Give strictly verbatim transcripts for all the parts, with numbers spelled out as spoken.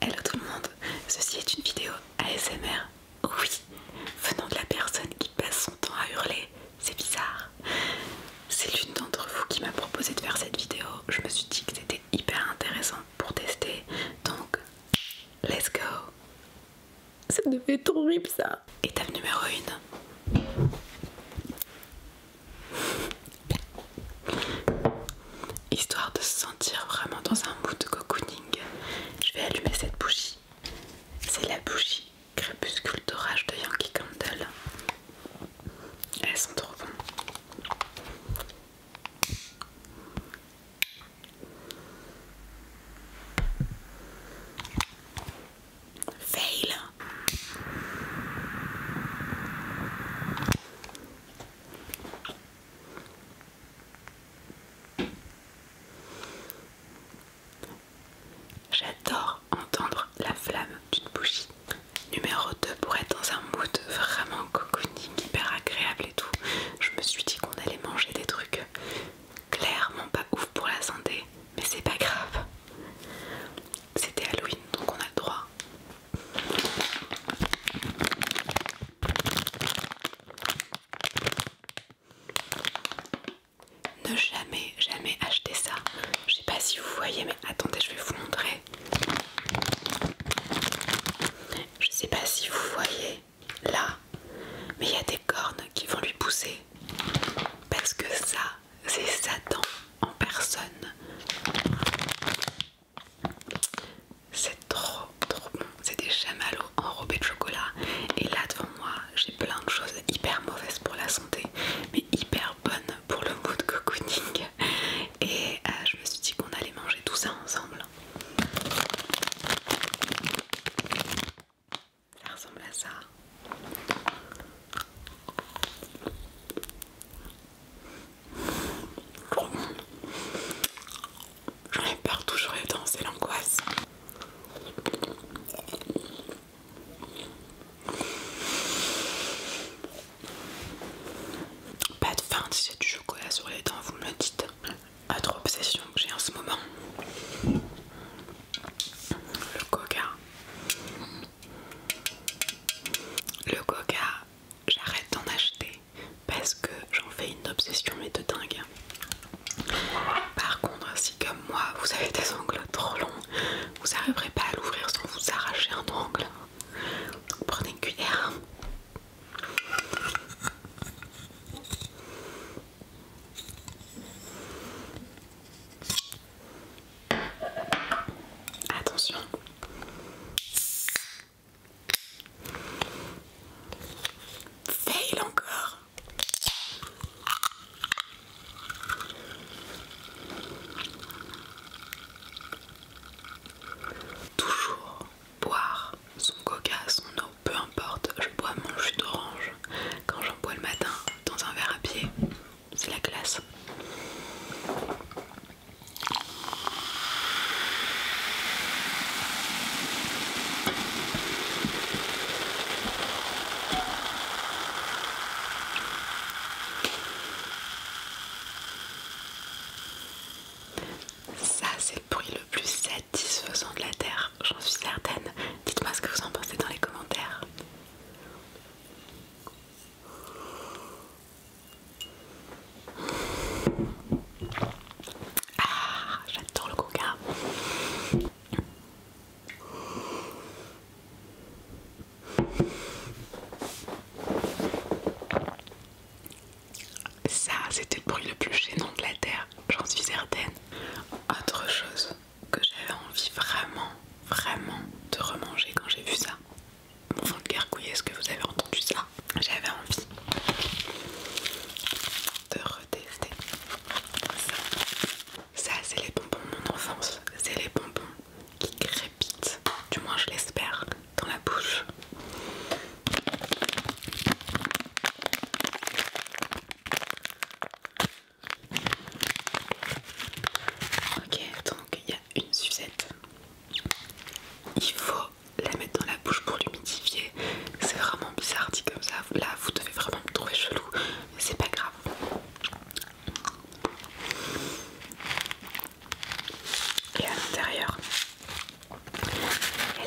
Hello tout le monde, ceci est une vidéo A S M R, oui, venant de la personne qui passe son temps à hurler, c'est bizarre. C'est l'une d'entre vous qui m'a proposé de faire cette vidéo, je me suis dit que c'était hyper intéressant pour tester, donc let's go. Ça devait être horrible ça. Étape numéro un. Histoire de se sentir vraiment dans un mood de cocooning, je vais allumer cette bougie. C'est la bougie Crépuscule d'orage de Yankee Candle. Elles sont trop bonnes. Fail. J'adore entendre la flamme d'une bougie. Numéro deux, pour être dans un mood vraiment cocooning, hyper agréable et tout, je me suis dit qu'on allait manger des trucs clairement pas ouf pour la santé, mais c'est pas grave. C'était Halloween, donc on a le droit. Ne jamais, jamais acheter ça. Je sais pas si vous voyez, mais attendez, je vais vous montrer. Je sais pas si vous voyez là, mais il y a des cornes qui vont lui pousser. Parce que ça, c'est Satan en personne. C'est trop, trop bon. C'est des chamallows enrobés de chocolat. Et là devant moi, j'ai plein de choses hyper mauvaises pour la santé, mais hyper bonnes pour le mood cocooning. Et euh, je me suis dit qu'on allait manger tout ça ensemble. Ça ressemble à ça. J'en ai partout sur les dents, c'est l'angoisse. Pas de faim si c'est du chocolat sur les dents, vous me le dites. Autre obsession que j'ai en ce moment. Le coca. Le coca, j'arrête d'en acheter parce que j'en fais une obsession mais de dingue. Par contre, si comme moi vous avez des ongles trop longs, vous n'arriverez pas à l'ouvrir sans vous arracher un ongle. Donc prenez une cuillère. Attention. Fail encore. Toujours boire son coca, son eau, peu importe. Je bois mon jus d'orange quand j'en bois le matin dans un verre à pied. C'est la classe. Ça, c'est le bruit le plus satisfaisant de la Terre, j'en suis certaine. Dites-moi ce que vous en pensez dans les commentaires. Ah, j'adore le coca. Ça, c'était le bruit le plus gênant de la Terre, j'en suis certaine. Autre chose que j'avais envie vraiment, vraiment de remanger quand j'ai vu ça. Mon fond de gargouille, est-ce que vous avez entendu ça? J'avais envie de retester ça. Ça, c'est les bonbons de mon enfance. C'est les bonbons qui crépitent, du moins je l'espère, dans la bouche. Ok, donc il y a une sucette. Il faut la mettre dans la bouche pour l'humidifier. C'est vraiment bizarre dit comme ça. Là, vous devez vraiment me trouver chelou, mais c'est pas grave. Et à l'intérieur, il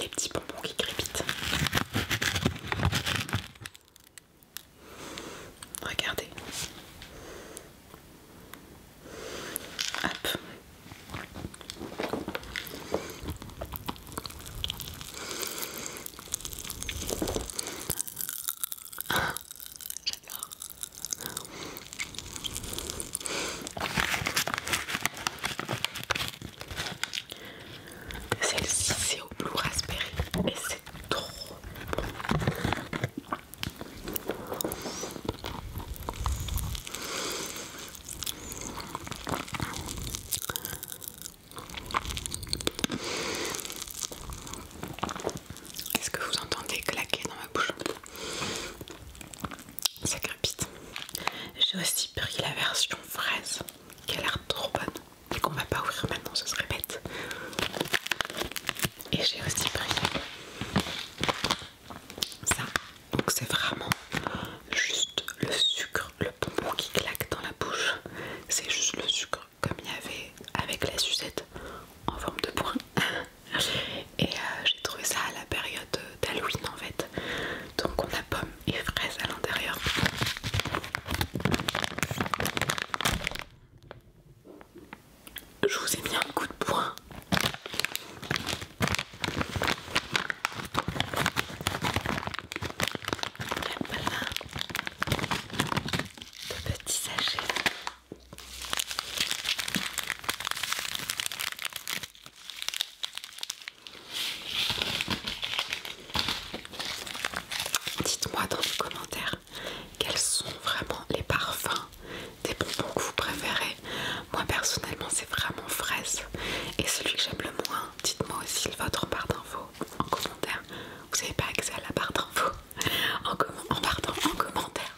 aussi pris ça. Donc c'est vraiment juste le sucre, le bonbon qui claque dans la bouche. C'est juste le sucre comme il y avait avec la sucette en forme de poing. Et euh, j'ai trouvé ça à la période d'Halloween en fait. Donc on a pommes et fraises à l'intérieur. Je vous ai mis un coup de poing. Voilà. De petits sachets. Dites-moi dans les commentaires quels sont vraiment les parfums des bonbons que vous préférez. Moi personnellement c'est vraiment fraise. Et celui que j'aime le moins, dites-moi aussi le vôtre en barre d'infos en commentaire. Vous n'avez pas accès à la barre d'infos en, com en, pardon, en commentaire.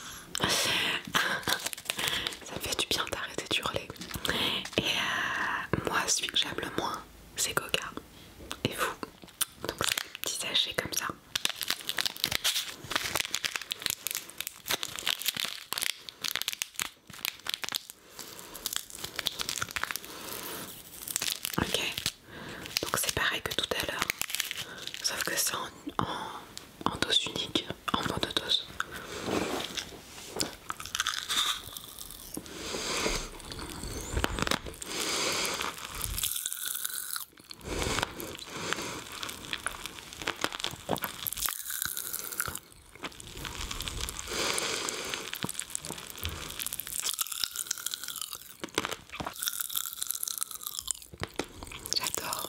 Ça me fait du bien d'arrêter d'hurler. Et euh, moi celui que j'aime le moins c'est Coca. Et vous? Donc c'est des petits sachets comme ça. Ok, donc c'est pareil que tout à l'heure, sauf que c'est en, en, en dose unique, en monodose. J'adore.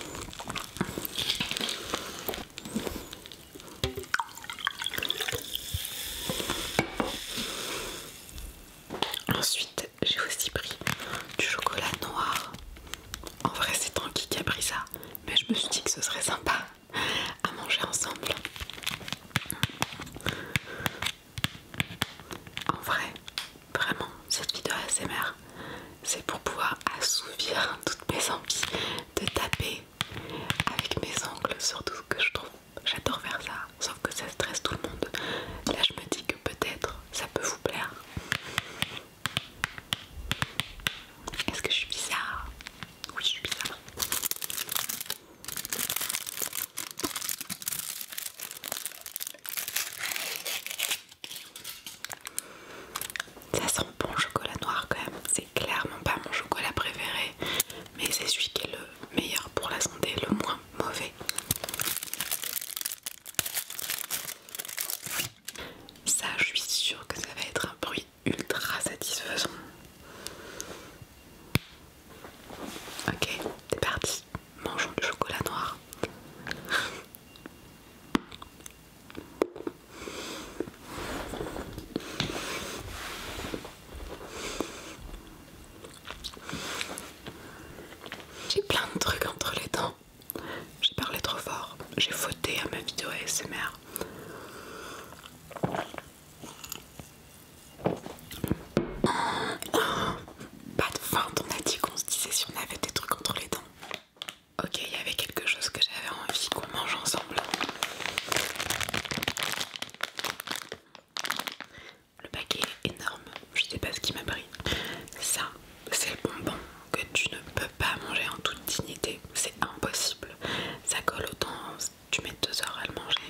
Ensuite, j'ai aussi pris du chocolat noir. En vrai, c'est Tanguy qui a pris ça, mais je me suis dit que ce serait sympa à manger ensemble. En vrai, vraiment, cette vidéo A S M R, c'est pour pouvoir assouvir toutes mes envies de taper avec mes ongles, surtout que je trouve, j'adore faire ça, sauf que ça stresse tout le monde. Là, je me dis que peut-être ça peut vous plaire. Est-ce que je suis bizarre? Oui, je suis bizarre. Ça sent bon chocolat noir quand même. C'est clairement pas mon chocolat préféré, mais c'est celui qui est le meilleur pour la santé, le moins mauvais. Ça, je suis sûre que ça va être un bruit ultra satisfaisant. Ok, c'est parti. Mangeons du chocolat noir. J'ai plein de trucs entre les dents. J'ai parlé trop fort. J'ai fauté à ma vidéo A S M R. Pas de feinte, on a dit qu'on se disait si on avait des trucs entre les dents. Ok, il y avait quelque chose que j'avais envie qu'on mange ensemble. Le paquet est énorme, je sais pas ce qui m'a pris. Ça, c'est le bonbon que tu ne peux pas manger en toute dignité. C'est impossible. Ça colle aux dents, tu mets deux heures à le manger.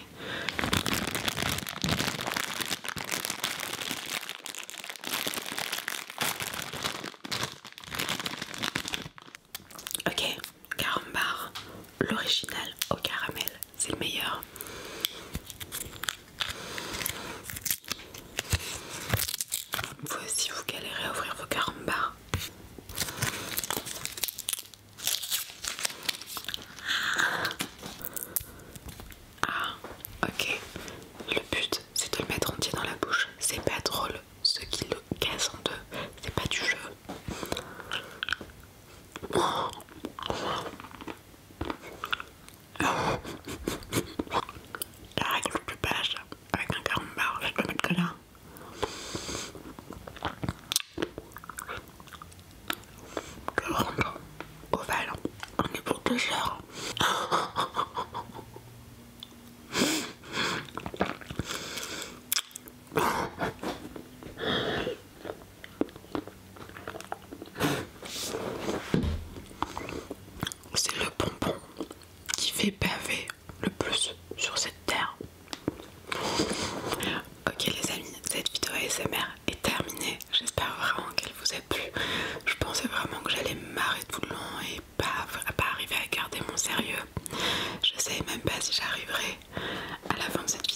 Ok, carambar, l'original au caramel, c'est le meilleur. Vous aussi vous galérez à ouvrir vos carambars. Ah, ok. Le but c'est de le mettre entier dans la bouche. C'est pas drôle. Ceux qui le cassent en deux, c'est pas du jeu. fait baver le plus sur cette terre. Ok les amis, cette vidéo A S M R est terminée. J'espère vraiment qu'elle vous a plu. Je pensais vraiment que j'allais me marrer tout le long et pas, pas arriver à garder mon sérieux. Je sais même pas si j'arriverai à la fin de cette